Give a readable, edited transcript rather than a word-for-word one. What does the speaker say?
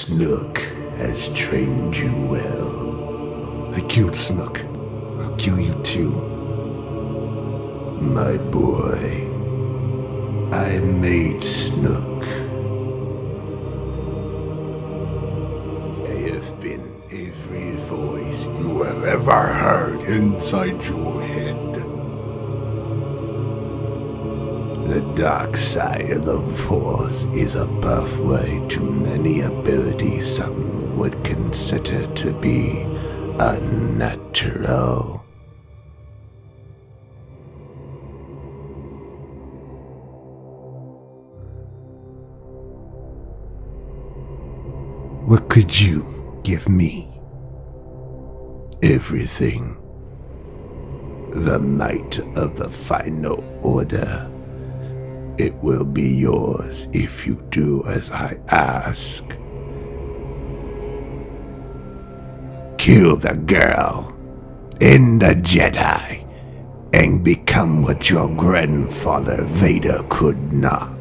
Snook has trained you well. I killed Snook. I'll kill you too. My boy, I made Snook. I have been every voice you have ever heard inside your head. The dark side of the Force is a pathway to many abilities some would consider to be unnatural. What could you give me? Everything. The might of the Final Order. It will be yours if you do as I ask. Kill the girl, end the Jedi, and become what your grandfather Vader could not.